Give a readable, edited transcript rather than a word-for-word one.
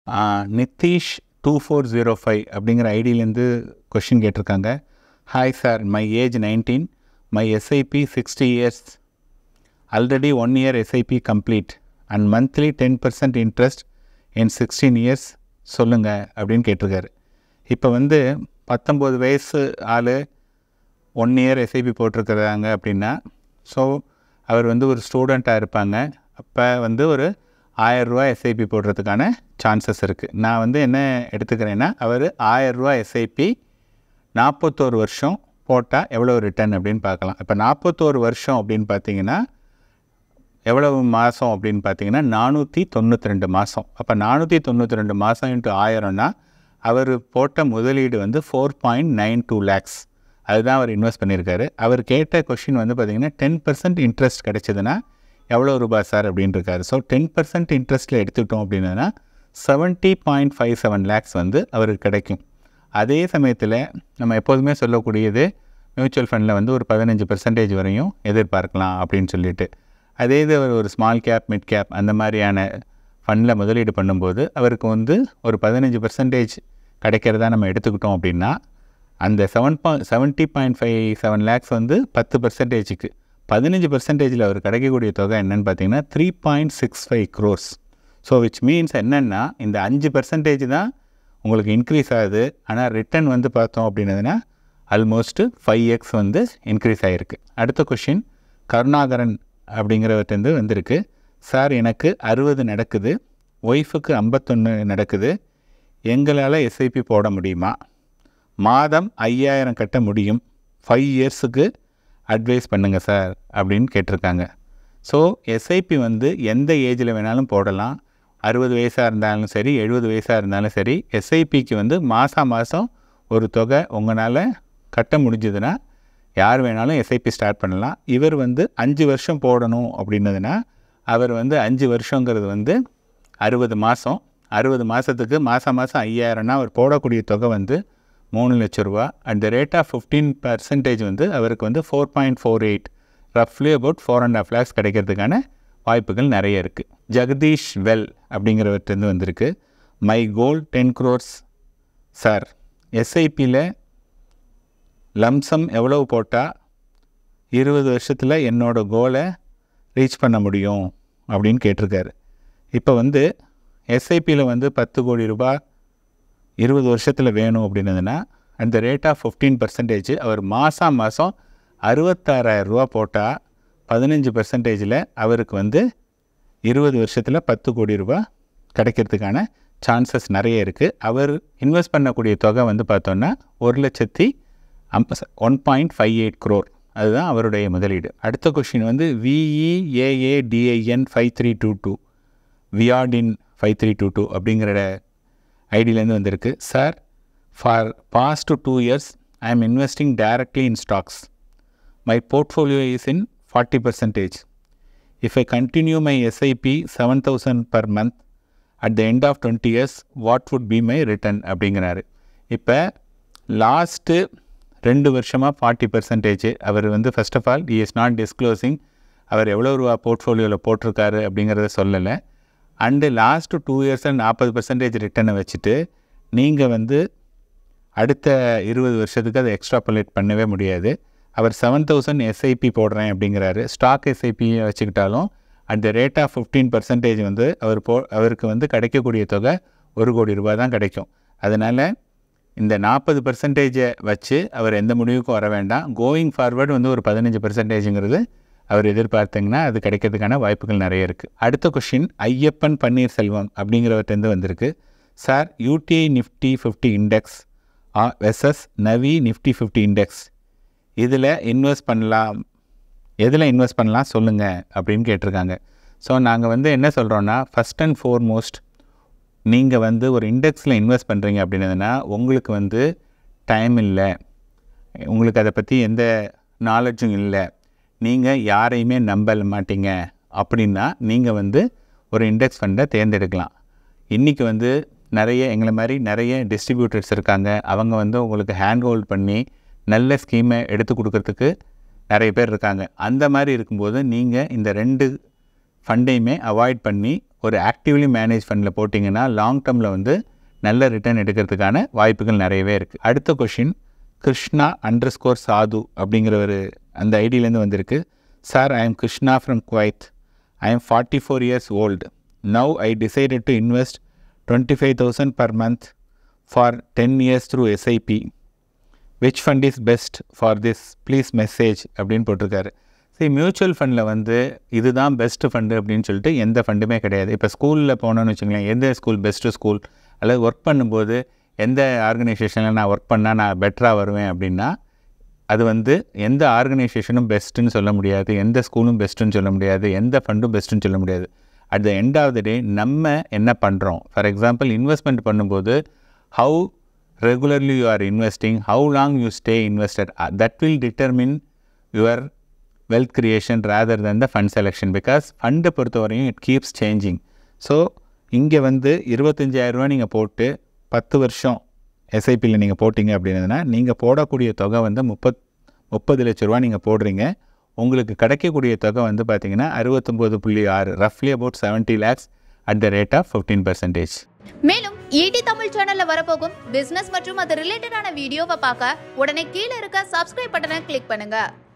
நிதிஷ் 2405 அப்படிங்கிற ஐடியிலேருந்து கொஷின் கேட்டிருக்காங்க. Hi sir, my age 19, my SIP 60 years, already 1 year SIP complete and monthly 10% interest in 16 years சொல்லுங்கள் அப்படின்னு கேட்டிருக்காரு. இப்போ 19 வயசு ஆள் 1 இயர் எஸ்ஐபி போட்டிருக்கிறாங்க அப்படின்னா, ஸோ அவர் ஒரு ஸ்டூடெண்ட்டாக இருப்பாங்க. அப்போ ஒரு 1000 ரூபா எஸ்ஐபி போடுறதுக்கான சான்சஸ் இருக்குது. நான் என்ன எடுத்துக்கிறேன்னா, அவர் 1000 ரூபா எஸ்ஐபி 41 வருஷம் போட்டால் எவ்வளோ ரிட்டர்ன் அப்படின்னு பார்க்கலாம். இப்போ 41 வருஷம் அப்படின்னு பார்த்தீங்கன்னா எவ்வளவு மாதம் அப்படின்னு பார்த்தீங்கன்னா 492 மாதம். அப்போ 492 மாதம் இன்ட்டு 1000னா அவர் போட்ட முதலீடு 4.92 lakhs. அதுதான் அவர் இன்வெஸ்ட் பண்ணியிருக்காரு. அவர் கேட்ட கொஷின் பார்த்தீங்கன்னா 10% இன்ட்ரெஸ்ட் கிடைச்சதுன்னா எவ்வளோ ரூபாய் சார் அப்படின்னு இருக்காரு. ஸோ 10% இன்ட்ரெஸ்ட்டில் எடுத்துக்கிட்டோம் அப்படின்னா 70.57 lakhs அவருக்கு கிடைக்கும். அதே சமயத்தில் நம்ம எப்போதுமே சொல்லக்கூடியது மியூச்சுவல் ஃபண்டில் ஒரு 15% வரையும் எதிர்பார்க்கலாம் அப்படின்னு சொல்லிட்டு, அதே இது ஒரு ஸ்மால் கேப், மிட் கேப் அந்த மாதிரியான ஃபண்டில் முதலீடு பண்ணும்போது அவருக்கு ஒரு 15% கிடைக்கிறதா நம்ம எடுத்துக்கிட்டோம் அப்படின்னா அந்த 70.57 lakhs 10%க்கு 15% அவர் கிடைக்கக்கூடிய தொகை என்னென்னு பார்த்தீங்கன்னா 3.65 crores. ஸோ விச் மீன்ஸ் என்னென்னா இந்த 5% தான் உங்களுக்கு இன்க்ரீஸ் ஆகுது. ஆனால் ரிட்டர்ன் பார்த்தோம் அப்படின்னதுன்னா ஆல்மோஸ்ட் 5x இன்க்ரீஸ் ஆகிருக்கு. அடுத்த கொஷின் கருணாகரன் அப்படிங்கிறவர்கிட்ட வந்திருக்கு. சார், எனக்கு 60 நடக்குது, ஒய்ஃபுக்கு 51 நடக்குது, எங்களால் எஸ்ஐபி போட முடியுமா? மாதம் 5000 கட்ட முடியும், 5 இயர்ஸுக்கு அட்வைஸ் பண்ணுங்கள் சார் அப்படின்னு கேட்டிருக்காங்க. ஸோ எஸ்ஐபி எந்த ஏஜில் வேணாலும் போடலாம். 60 வயசாக இருந்தாலும் சரி, 70 வயசாக இருந்தாலும் சரி, எஸ்ஐபிக்கு மாதம் ஒரு தொகை உங்களால் கட்ட முடிஞ்சதுன்னா யார் வேணாலும் எஸ்ஐபி ஸ்டார்ட் பண்ணலாம். இவர் 5 வருஷம் போடணும் அப்படின்னதுன்னா அவர் 5 வருஷங்கிறது 60 மாதம். 60 மாதத்துக்கு மாதம் 5000னா அவர் போடக்கூடிய தொகை 3 லட்ச ரூபா. அட் த ரேட் ஆஃப் 15% அவருக்கு 4.48, ரஃப்லி அபவுட் 4.5 lakhs கிடைக்கிறதுக்கான வாய்ப்புகள் நிறைய இருக்குது. ஜெகதீஷ் வெல் அப்படிங்கிறவர்கிட்ட வந்திருக்கு. மை கோல் 10 crores சார், எஸ்ஐபியில் லம்சம் எவ்வளவு போட்டால் 20 வருஷத்தில் என்னோடய கோலை ரீச் பண்ண முடியும் அப்படின்னு கேட்டிருக்காரு. இப்போ எஸ்ஐபியில் 10 கோடி ரூபாய் 20 வருஷத்தில் வேணும் அப்படின்னதுன்னா அட் த ரேட் ஆஃப் 15% அவர் மாதம் 66,000 ரூபா போட்டால் 15%ல் அவருக்கு 20 வருஷத்தில் 10 கோடி ரூபாய் கிடைக்கிறதுக்கான சான்சஸ் நிறைய இருக்குது. அவர் இன்வெஸ்ட் பண்ணக்கூடிய தொகை பார்த்தோன்னா 1,58 crore. அதுதான் அவருடைய முதலீடு. அடுத்த கொஷின் VEAADIN 5322 வியாடின் 5322 அப்படிங்கிற ஐடியிலேருந்து வந்திருக்கு. Sir, for past 2 years I am investing directly in stocks. My portfolio is in 40%. If I continue my SIP 7,000 per month at the end of 20 years what would be my return அப்படிங்கிறாரு. இப்போ last 2 வருஷமாக 40% அவர் first of all is not disclosing அவர் எவ்வளோ ரூபா போர்ட்ஃபோலியோவில் போட்டிருக்காரு அப்படிங்கிறத சொல்லலை. அண்டு லாஸ்ட்டு 2 years 40% ரிட்டர்னை வச்சுட்டு நீங்கள் அடுத்த 20 வருஷத்துக்கு அதை எக்ஸ்ட்ராபுலேட் பண்ணவே முடியாது. அவர் 7,000 எஸ்ஐபி போடுறேன் அப்படிங்கிறாரு. ஸ்டாக் எஸ்ஐபியை வச்சுக்கிட்டாலும் அட் த ரேட் ஆஃப் 15% அவருக்கு கிடைக்கக்கூடிய தொகை 1 கோடி ரூபாய் தான் கிடைக்கும். அதனால் இந்த 40% வச்சு அவர் எந்த முடிவுக்கும் வர வேண்டாம். கோயிங் ஃபார்வர்டு ஒரு 15%ங்கிறது அவர் எதிர்பார்த்திங்கன்னா அது கிடைக்கிறதுக்கான வாய்ப்புகள் நிறைய இருக்குது. அடுத்த கொஷின் ஐயப்பன் பன்னீர்செல்வம் அப்படிங்கிறவர்கிட்ட வந்திருக்கு. Sir, UTI Nifty 50 index versus Navi Nifty 50 index இதில் இன்வெஸ்ட் பண்ணலாம், எதில் இன்வெஸ்ட் பண்ணலாம் சொல்லுங்கள் அப்படின்னு கேட்டிருக்காங்க. ஸோ நாங்கள் என்ன சொல்கிறோன்னா, ஃபஸ்ட் அண்ட் ஃபோர்மோஸ்ட் நீங்கள் ஒரு இண்டெக்ஸில் இன்வெஸ்ட் பண்ணுறீங்க அப்படின்னதுன்னா உங்களுக்கு டைம் இல்லை, உங்களுக்கு அதை பற்றி எந்த நாலேஜும் இல்லை, நீங்கள் யாரையுமே நம்ப மாட்டீங்க அப்படின்னா நீங்கள் ஒரு இண்டெக்ஸ் ஃபண்டை தேர்ந்தெடுக்கலாம். இன்றைக்கி நிறைய எங்களை மாதிரி நிறைய டிஸ்ட்ரிபியூட்டர்ஸ் இருக்காங்க. அவங்க உங்களுக்கு ஹேண்ட் ஹோல்ட் பண்ணி நல்ல ஸ்கீமை எடுத்து கொடுக்கறதுக்கு நிறைய பேர் இருக்காங்க. அந்த மாதிரி இருக்கும்போது நீங்கள் இந்த 2 ஃபண்டையுமே அவாய்ட் பண்ணி ஒரு ஆக்டிவ்லி மேனேஜ் ஃபண்டில் போட்டிங்கன்னா லாங் டேர்மில் வந்து நல்ல ரிட்டர்ன் எடுக்கிறதுக்கான வாய்ப்புகள் நிறையவே இருக்குது. அடுத்த கொஷின் கிருஷ்ணா _ சாது அப்படிங்கிற ஒரு அந்த ஐடியிலேருந்து வந்திருக்கு. Sir, I am Krishna from Kuwait. I am 44 years old. Now I decided to invest 25,000 per month for 10 years through SIP. Which fund is best for this? Please message அப்படின்னு போட்டிருக்காரு. சரி, மியூச்சுவல் ஃபண்டில் வந்து இதுதான் பெஸ்ட்டு ஃபண்டு அப்படின்னு சொல்லிட்டு எந்த ஃபண்டுமே கிடையாது. இப்போ ஸ்கூலில் போனோன்னு வச்சுங்களேன், எந்த ஸ்கூல் பெஸ்ட்டு ஸ்கூல் அல்லது ஒர்க் பண்ணும்போது எந்த ஆர்கனைசேஷனில் நான் ஒர்க் பண்ணால் நான் பெட்டராக வருவேன் அப்படின்னா அது வந்து எந்த ஆர்கனைசேஷனும் பெஸ்ட்டுன்னு சொல்ல முடியாது, எந்த ஸ்கூலும் பெஸ்ட்டுன்னு சொல்ல முடியாது, எந்த ஃபண்டும் பெஸ்ட்டுன்னு சொல்ல முடியாது. At the end of the day நம்ம என்ன பண்ணுறோம். ஃபார் எக்ஸாம்பிள் இன்வெஸ்ட்மெண்ட் பண்ணும்போது how regularly you are investing, how long you stay invested, that will determine your wealth creation rather than the fund selection, because ஃபண்டை பொறுத்தவரையும் it keeps changing. So இங்கே வந்து 25,000 ரூபா நீங்கள் போட்டு 10 வருஷம் எஸ்ஐபியில் நீங்கள் போட்டிங்க அப்படின்னதுன்னா நீங்கள் போடக்கூடிய தொகை வந்து 30 லட்ச ரூபா நீங்கள் போடுறீங்க. உங்களுக்கு கிடைக்கக்கூடிய தொகை வந்து பார்த்தீங்கன்னா 69.6, ரஃப்லி about 70 lakhs at the rate of 15%. மேலும் ஈடி தமிழ் சேனல்ல வரப்போகும் பிசினஸ் மற்றும் அது ரிலேட்டடான வீடியோவை பார்க்க உடனே கீழே இருக்க சப்ஸ்கிரைப் பட்டனை கிளிக் பண்ணுங்க.